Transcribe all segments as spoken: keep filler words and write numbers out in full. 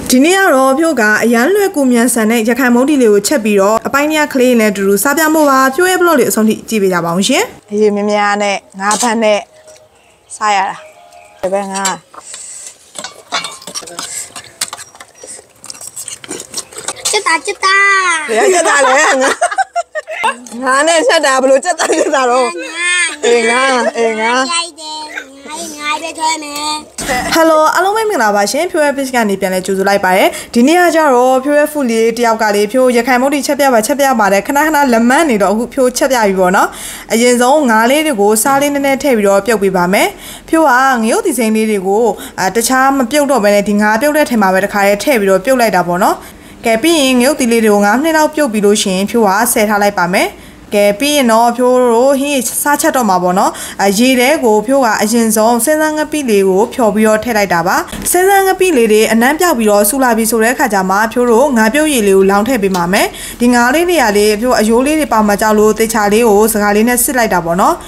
ဒီနေ့ကတော့ဖြိုးကအရန်လွယ်ကူမြန်ဆန်တဲ့ရခိုင်မုတ်တီလေးကိုချက်ပြီးတော့အပိုင်းညကလေးနဲ့တူတူစားပြမို့ပါဖြိုးရဲ့ blog လေးအဆုံးထိကြည့်ပေးကြပါအောင်ရှင်။အရေးမြများနဲ့ငါးဖက်နဲ့စားရတာ။ဒါပဲငါချက်တာချက်တာ။ဘယ်ချက်တာလဲငါ။ငါနဲ့ချက်တာဘလို့ချက်တာချက်တာတော့အေးငါအေးငါရိုက်တယ်ငါငါပဲထွဲမယ်ဟယ်လိုအားလုံးပဲမင်္ဂလာပါရှင်ဖြိုးရဲ့ page ကနေပြန်လဲကြိုဆိုလိုက်ပါတယ်ဒီနေ့ကကြတော့ဖြိုးရဲ့ food လေးတယောက်ကလေးဖြိုးရခိုင်မုတ်တီချက်ပြပါချက်ပြပါတယ်ခဏခဏလက်မန်းနေတော့အခုဖြိုးချက်ပြပြီပေါ့နော်အရင်ဆုံးငါးလေးတွေကိုစားလေးနည်းနည်းထည့်ပြီးတော့ပြုတ်ပေးပါမယ်ဖြိုးကငရုတ်သီးစိမ်းလေးတွေကိုတခြားမပြုတ်တော့ဘဲနဲ့ဒီငါးပြုတ်တဲ့ထဲမှာပဲတစ်ခါလေးထည့်ပြီးတော့ပြုတ်လိုက်တာပေါ့နော်ကဲပြီးရင်ငရုတ်သီးလေးတွေကိုငါးမိနစ်လောက်ပြုတ်ပြီးလို့ရှိရင်ဖြိုးကဆယ်ထားလိုက်ပါမယ်ကဲပြီးရင်တော့ဖြိုးတို့ဟင်းစားချက်တော့မှာပေါ့နော်အရေတဲကိုဖြိုးကအရင်ဆုံးစင်းစမ်းငပိလေးကိုဖြော်ပြီးတော့ထည့်လိုက်တာပါစင်းစမ်းငပိလေးတွေအနမ်းပြောက်ပြီးတော့ဆူလာပြီးဆိုတဲ့အခါကျမှဖြိုးတို့ငါးပြုတ်ရည်လေးကိုလောင်းထည့်ပေးပါမယ်ဒီငါးလေးနေရာလေးဖြိုးအယိုးလေးတွေပါမှကြောက်လို့တေချာလေးကိုစကားလေးနဲ့စစ်လိုက်တာပေါ့နော်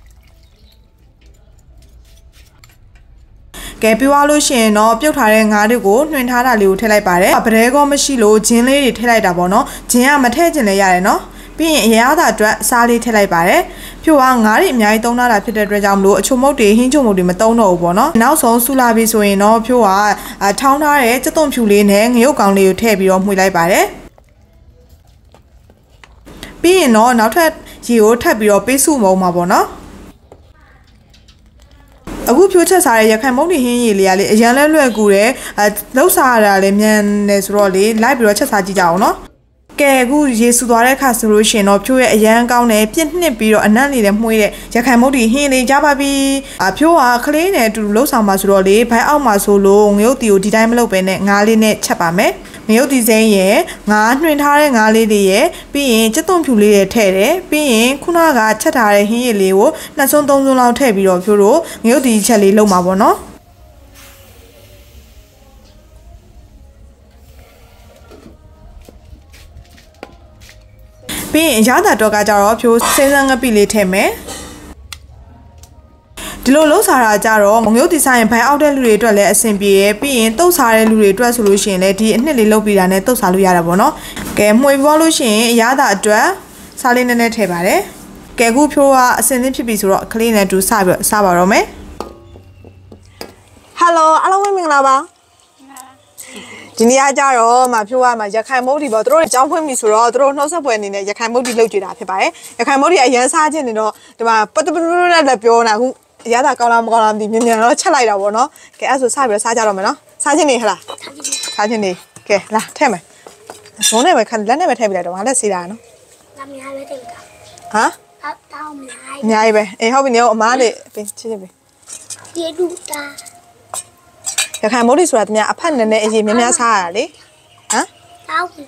ကဲပြီးသွားလို့ရှိရင်တော့ပြုတ်ထားတဲ့ငါးတွေကိုနှွင်ထားတာလေးကိုထည့်လိုက်ပါတယ်ဗရဲကောမရှိလို့ဂျင်းလေးတွေထည့်လိုက်တာပေါ့နော်ဂျင်းကမထည့်ကျင်လည်းရတယ်နော်ပြီးရင်အရသာအတွက်စားလေးထည့်လိုက်ပါတယ်ဖြိုးကငါးတွေအများကြီးသုံးထားတာဖြစ်တဲ့အတွက်ကြောင့်မလို့အချုံမုတ်တွေဟင်းချုံမုတ်တွေမသုံးတော့ဘူးပေါ့နော်နောက်ဆုံးဆူလာပြီဆိုရင်တော့ဖြိုးကထောင်းထားတဲ့ကြက်သွန်ဖြူလေးနဲ့ငရုတ်ကောင်းလေးကိုထည့်ပြီးတော့မှွေလိုက်ပါတယ်ပြီးရင်တော့နောက်ထပ်ရေကိုထပ်ပြီးတော့ပေးစုမုံမှာပေါ့နော်အခုဖြိုးချက်စားတဲ့ရခိုင်မုတ်တီဟင်းရည်လေးကလေအရန်လဲလွယ်ကူတယ်အဲလှုပ်စားရတာလည်းမြန်တယ်ဆိုတော့လေလိုက်ပြီးတော့ချက်စားကြည့်ကြအောင်နော်ကဲအခုရေဆူသွားတဲ့အခါဆိုလို့ရှိရင်တော့ဖြိုးရဲ့အရန်ကောင်းတယ်ပြည့်နှစ်ပြီးတော့အနံ့လေးနဲ့မှုေးတဲ့ရခိုင်မုတ်တီဟင်းလေးကြပါပြီအဖြိုးကကလေးနဲ့အတူတူလှုပ်ဆောင်ပါဆိုတော့လေဘိုင်းအောက်မှာဆိုလို့ငရုတ်တီကိုဒီတိုင်းမလုပ်ပဲနဲ့ငါးလေးနဲ့ချက်ပါမယ်ငရုတ်တီစိမ်းရယ်ငါးနှွင်ထားတဲ့ငါးလေးတွေရယ်ပြီးရင်ကြက်သွန်ဖြူလေးတွေထည့်တယ်ပြီးရင်ခုနကချက်ထားတဲ့ဟင်းရည်လေးကိုနှစ်စွန်းသုံးစွန်းလောက်ထည့်ပြီးတော့ဖြိုးတို့ငရုတ်တီချက်လေးလုပ်မှာပေါ့နော်ပြီးရင်ရတာတော့ကကြတော့ဖြိုးစင်းစမ်းငပိလေးထည့်မယ်ဒီလိုလှုပ်စားတာကြတော့ငရုတ်တီစားရင်ဘိုင်အောက်တဲ့လူတွေအတွက်လည်းအဆင်ပြေရပြီးရင်တုတ်စားတဲ့လူတွေအတွက်ဆိုလို့ရှိရင်လည်းဒီအနှစ်လေးလုပ်ပြီးတာနဲ့တုတ်စားလို့ရတာပေါ့နော်ကဲမှွေပွားလို့ရှိရင်ရတာအတွက်စားလေးနည်းနည်းထည့်ပါတယ်ကဲအခုဖြိုးကအစင်သင်းဖြစ်ပြီဆိုတော့ကလေးနဲ့တူစပြီးစားပါတော့မယ်ဟယ်လိုအားလုံးပဲမင်္ဂလာပါဒီနေ့အကြတော့မဖြိုးရမှာရခိုင်မုတ်တီပေါ့သူတို့အကြောင်းဖွင့်ပြီဆိုတော့သူတို့နှုတ်ဆက်ပွဲအနေနဲ့ရခိုင်မုတ်တီလုပ်ကြတာဖြစ်ပါတယ်ရခိုင်မုတ်တီအရန်စားခြင်းနေတော့ဒီမှာပတပတနဲ့လည်းပြောနေတာအခုရတာကောင်းလားမကောင်းလားမသိမြန်မြန်တော့ချက်လိုက်တာပေါ့နော်ကဲအဲ့ဆိုစပြီးစားကြတော့မယ်နော်စားခြင်းနေဟလားစားခြင်းနေကဲလာထည့်မယ်ဇုံးနဲ့ပဲခက်လက်နဲ့ပဲထည့်ပြလိုက်တော့ငါလက်စီတာနော်ငါမရပဲထည့်တာဟမ်တောင်းမလားအများကြီးပဲအေးဟုတ်ပြီနေအမားလေးပြင်ချစ်ချစ်ပြီဒီဒူတာရခိုင်မုတ်တီဆိုတာတမအဖက်နဲ့နဲ့အရင်များများစားရတာလေဟမ်တောင်း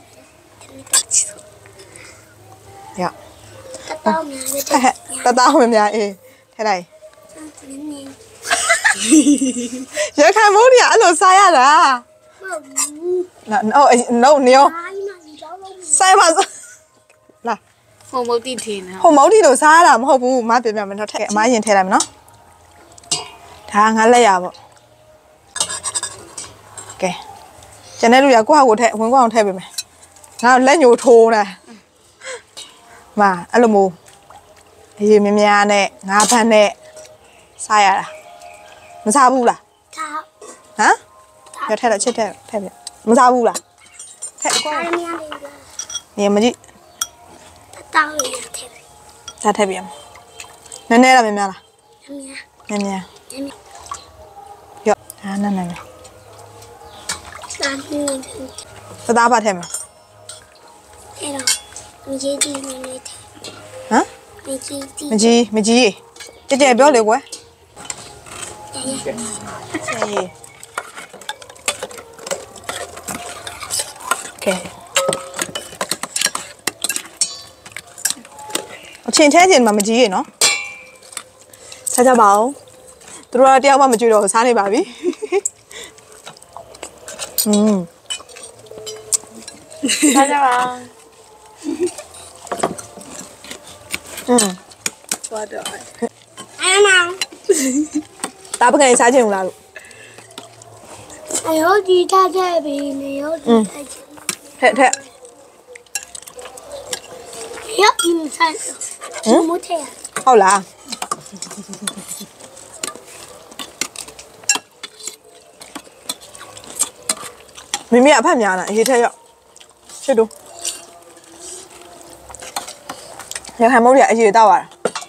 ရတောင်းများပဲတတောင်းများအေးထဲလိုက်ရခိုင်မုတ်တီအဲ့လိုစားရတာနော်နော်နေရောဆိုင်ပါလာဟိုမုတ်တီထင်းဟိုမုတ်တီလို့စားရတာမဟုတ်ဘူးမပြပြမယ်နော်ထည့်အမရင်ထည့်လိုက်မယ်နော်ဒါငါလက်ရပေါ့ကဲကျန်တဲ့လူကကိုယ့်ဟာကိုယ်ထည့်ဝင်ကောင်းထည့်ပေးမယ်ငါလက်ညိုထိုးနေမအဲ့လိုမျိုးအရေးမများနဲ့ငါးဖက်နဲ့စားရတာမစားဘူးလားဟမ်ရထက်တော့ချစ်တဲ့ထည့်ပြမစားဘူးလားထည့်ကောနေမကြည့်တောင်းရထည့်ဒါထည့်ပြမနည်းနည်းလားမများလားများများများရောဒါနည်းနည်းသသားပါထဲမှာအဲ့တော့မကြီးကြီးနေနေတယ်ဟမ်မကြီးကြီးမကြီးမကြီးကြကြပြောလေကွယ်ဆေးကဲအချင်းထဲချင်းမှာမကြီးရေနော်စားကြပါဦးသူတို့ကတယောက်မှမကြွတော့စားနေပါပြီอืมစားကြပါอืมသွားတော့အမောင်တာပကံစားခြင်းလားလို့အ哎呦，你太太比没有你太强。 ထက်ထက်哎呀，你们太什么太阳？ ဟုတ်လားမိမိအဖက်များလားအရေးထက်ရောက်ရှစ်တို့ရခိုင်မုတ်ရအရေးတောက်ရတာ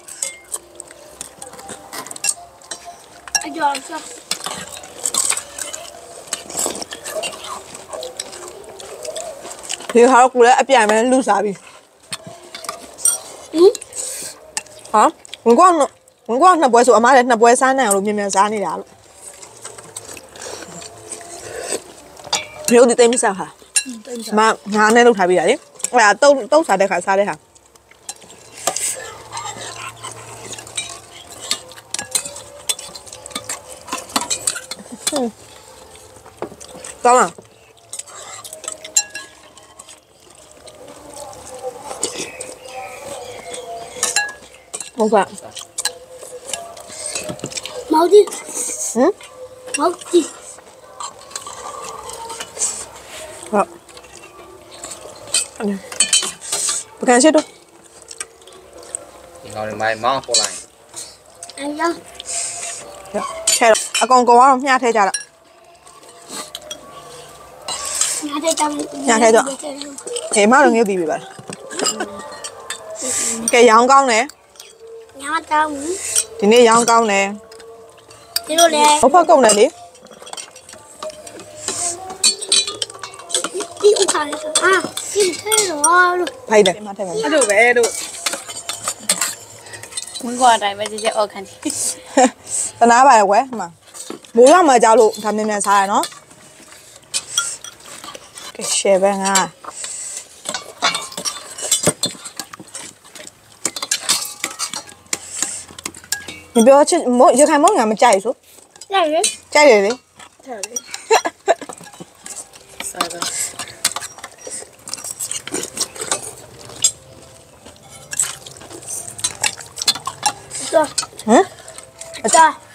哎呀，这ဒီဟာတော့ကိုလည်းအပြိုင်ပဲလူစားပြီ嗯， ဟာဝင်ကွာဝင်ကွာနှစ်ပွဲဆိုအမားလည်းနှစ်ပွဲစားနိုင်အောင်လို့မြင်မြန်စားနေတာလို့မျိုးဒီတိတ်မစားဟာမငါနဲ့လောက်ထားပြီးတာလေအဲ့ဒါတုံးတုံးစားတဲ့ခါစားတဲ့ဟာကောင်းလားဟုတ်ကဲ့毛巾， ဟမ်毛巾， ဟုတ်ပကံရှိတော့ဒီကောင်လေးမိုင်းမောင်းပို့လိုက်哎呀， ချဲတော့အကောင်ကောင်ကတော့မျှထဲကြတာ拿这张， မျှထဲတော့အေးမတော့ငယ်ပြီးပြီပါကဲရောင်းကောင်းတယ်拿张， ဒီနေ့ရောင်းကောင်းတယ်这个嘞， ဟုတ်ဖက်ကုန်တယ်လေ你我看一下啊，你太热了， ဖိုက်တယ်မထဲမှာအဲ့လိုပဲတို့မင်းကအတိုင်းပဲကြည့်ကြအောက်ခံတယ်တနာပါလေကွယ်ဟိုမှာမိုးရမှာကြောက်လို့ဒါမြန်မြန်စားရနော်ကဲရှယ်ပဲငါ你不要去摸，就看摸俺们家里说， 那人， 家里的， စားတော့走， 嗯， 走，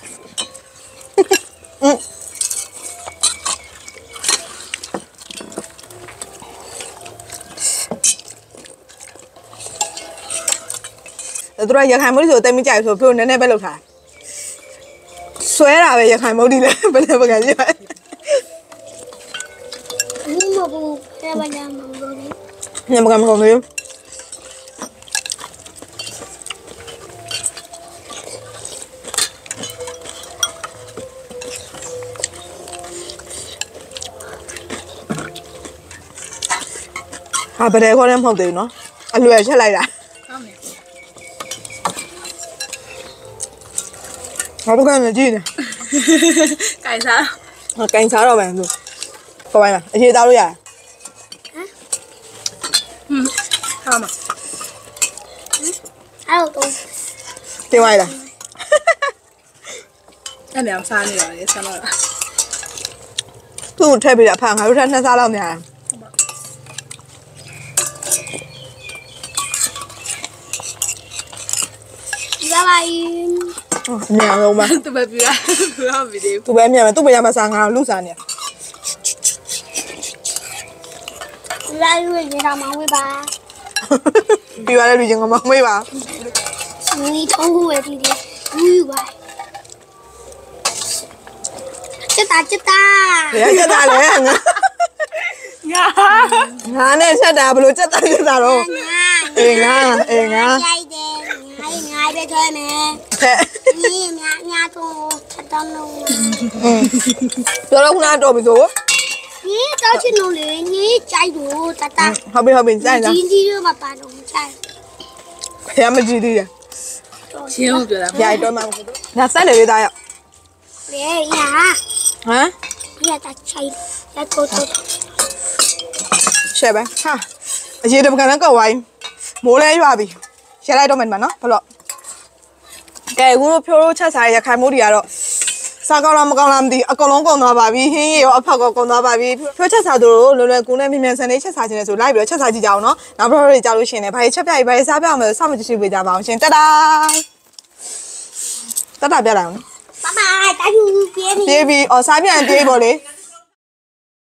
嗯，သူတို့ရခိုင်မုတ်ဆိုတိတ်မကြိုက်ဆိုပြောနည်းနည်းပဲလောက်ထားဆွဲတာပဲရခိုင်မုတ်ဒီလည်းဘယ်လိုပဲကြည့်ပါ你么不在我家门口里？ ညမကမကုန်သေးဘူးဟာဘယ်ခေါ်လဲမဟုတ်သေးဘူးနော်အလွယ်ချက်လိုက်တာကောင်းတယ်ဘာလို့ကနေကြည့်နေကြိုင်စားဟောကင်စားတော့ပဲသူခေါ်ပါလားအရေးသားလို့ရတယ်ဟမ်ဟာမ还有东西， တင်သွားလားအဲ့နေအောင်စားနေပါလေဆမ်းတော့သူ့ကိုထည့်ပြီးတော့ဖန်ငါတို့ထက်နှစ်စားလောက်များတယ်拜拜。 ဟုတ်မြန်အောင်ပါသူပဲပြရပြရဗီဒီယိုသူပဲမြန်မယ်သူ့ဘယ်မှာစားငါလူစားနေ拜拜，因为你上忙会吧？ ပြီးသွားတဲ့လူချင်းကမမေးပါ你头会弟弟，不乖。这打这打， ဘယ်ချက်တာလဲငါညာငါနဲ့ချက်တာဘလို့ချက်တာချက်တာတော့ အေးငါအေးငါ压一点，压一压别推没。 ဟဲ့你压压中吃到了。 ပြောတော့ခုနတော့ပြီဆို你早去弄的，你加油，哒哒。 ဟုတ်ပြီဟုတ်ပြီစိုက်လား今天就把把东菜。 ဘယ်မကြည့်သေးရချင်းကိုပြောတာရိုက်တော့မှငါဆက်လေလေးသားရောက်别呀， ဟမ်别打菜，要偷偷。 ရှယ်ပဲဟာအရေးတပကံနဲ့ကောက်ဝိုင်းမိုးလဲရွာပြီရှယ်လိုက်တော့မယ်နော်ဘလို့ကဲအခုတို့ဖြိုးတို့ချက်စားရခိုင်မိုးတွေကတော့စားကောင်းလားမကောင်းလားမသိအကောင်လုံးကုန်သွားပါပြီဟင်းရီရောအဖောက်ကောကုန်သွားပါပြီဖြိုးချက်စားသူတို့လွယ်လွယ်ကူနဲ့မြင်မြန်ဆန်လေးချက်စားခြင်းနဲ့ဆိုလိုက်ပြီးတော့ချက်စားကြည့်ကြအောင်နော်နောက်ဘရောတွေကြားလို့ရှင်နေဘာချက်ပြပြီးဘာစားပြအောင်လဲစောင့်မကြည့်ပေးကြပါအောင်ရှင်တတာတတာပြလိုက်အောင်爸爸，打油别你。 ပြေးပြီးအော်စားပြန်ပြေးပေါ့လေ